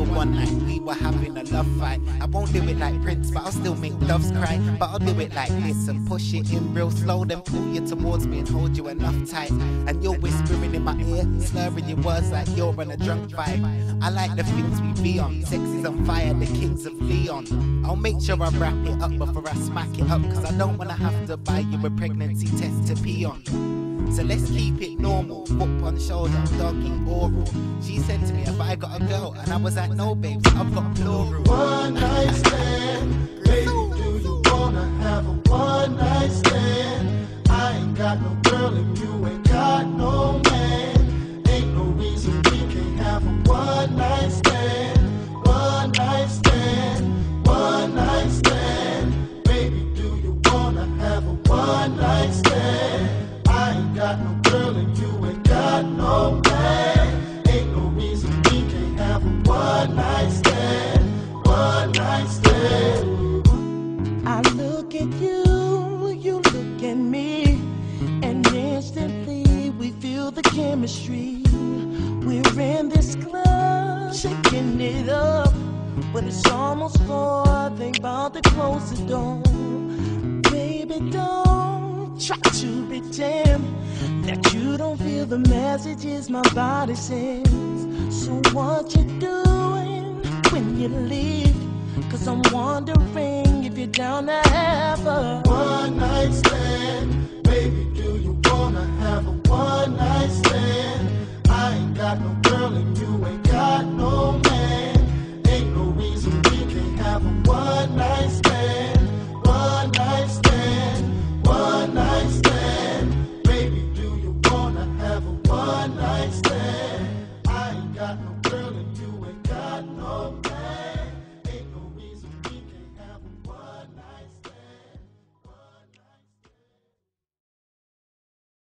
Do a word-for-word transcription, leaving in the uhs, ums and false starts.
one one like we were having a love fight. I won't do it like Prince, but I'll still make doves cry. But I'll do it like this and push it in real slow, then pull you towards me and hold you enough tight. And you're whispering in my ear, slurring your words like you're on a drunk vibe. I like the things we be on, sex is on fire, the kings of Leon. I'll make sure I wrap it up before I smack it up, cause I don't wanna have to buy you a pregnancy test to pee on. So let's keep it normal, foot on shoulder, doggy oral. She said to me, have I got a girl? And I was like, no babes, I've got plural. One night stand, baby, do you wanna have a one night stand? I ain't got no girl and you ain't got no man. Ain't no reason we can't have a one night stand. One night stand, one night stand. Baby, do you wanna have a one night stand? I ain't got no girl and you ain't got no man. Ain't no reason we can't have a one night stand. One night stand. I look at you, you look at me, and instantly we feel the chemistry. We're in this club, shaking it up, but it's almost four, think about to close the door. Baby, don't try to pretend that you don't feel the messages my body sends. So what you doing when you leave? Cause I'm wondering if you're down to have a one night stand. Baby, do you wanna have a one night stand? I ain't got no girl and you ain't got no man. Ain't no reason we can't have a one night stand. One night stand, one night stand. Baby, do you wanna have a one night stand? I ain't got no girl and you ain't got no man.